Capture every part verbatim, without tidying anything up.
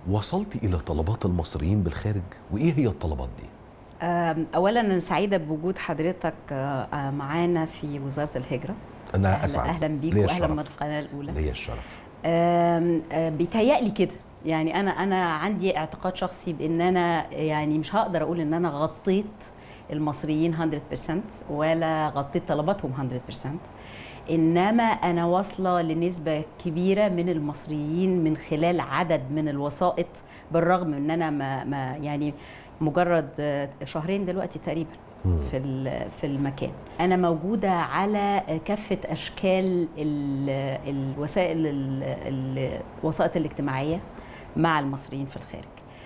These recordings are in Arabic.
وصلتي الى طلبات المصريين بالخارج، وايه هي الطلبات دي؟ اولا انا سعيده بوجود حضرتك معانا في وزاره الهجره. انا أهلا اسعد، اهلا بيك واهلا من القناه الاولى. ليا الشرف. بيتهيألي كده، يعني انا انا عندي اعتقاد شخصي بان انا يعني مش هقدر اقول ان انا غطيت المصريين مية بالمية ولا غطيت طلباتهم مية بالمية، انما انا واصله لنسبه كبيره من المصريين من خلال عدد من الوسائط، بالرغم من ان انا ما, ما يعني مجرد شهرين دلوقتي تقريبا في في المكان. انا موجوده على كافه اشكال الوسائل الوسائط الاجتماعيه مع المصريين في الخارج.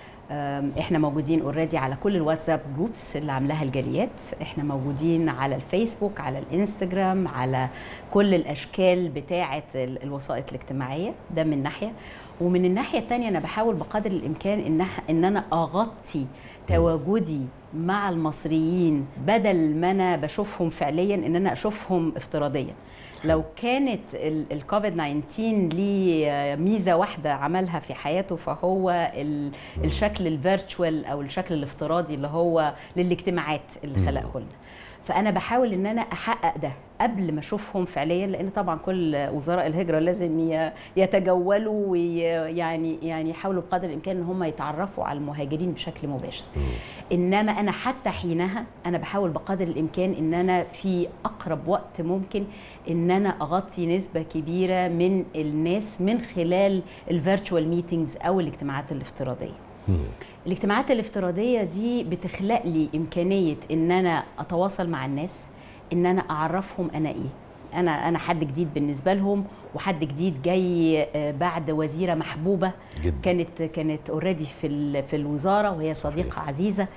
احنا موجودين اوريدي على كل الواتساب جروبس اللي عاملاها الجاليات، احنا موجودين على الفيسبوك، على الانستجرام، على كل الاشكال بتاعه الوسائط الاجتماعيه. ده من ناحيه، ومن الناحيه الثانيه انا بحاول بقدر الامكان ان ان انا اغطي تواجدي مع المصريين بدل ما انا بشوفهم فعليا، ان انا اشوفهم افتراضيا. لو كانت الكوفيد تسعة عشر ليه ميزه واحده عملها في حياته فهو الشكل الفيرتشوال او الشكل الافتراضي اللي هو للاجتماعات اللي خلقه لنا. فانا بحاول ان انا احقق ده قبل ما اشوفهم فعليا، لان طبعا كل وزراء الهجره لازم يتجولوا ويعني يعني يحاولوا بقدر الامكان ان هم يتعرفوا على المهاجرين بشكل مباشر. انما انا حتى حينها انا بحاول بقدر الامكان ان انا في اقرب وقت ممكن ان انا اغطي نسبه كبيره من الناس من خلال الفيرتشوال ميتينجز او الاجتماعات الافتراضيه. الاجتماعات الافتراضيه دي بتخلق لي امكانيه ان انا اتواصل مع الناس، ان انا اعرفهم انا ايه. انا انا حد جديد بالنسبه لهم، وحد جديد جاي بعد وزيره محبوبه جدا. كانت كانت اوريدي في في الوزاره وهي صديقه صحيح. عزيزه،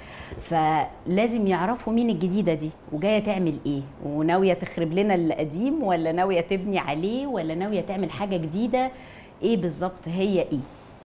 فلازم يعرفوا مين الجديده دي وجايه تعمل ايه، وناويه تخرب لنا القديم ولا ناويه تبني عليه ولا ناويه تعمل حاجه جديده، ايه بالظبط هي ايه.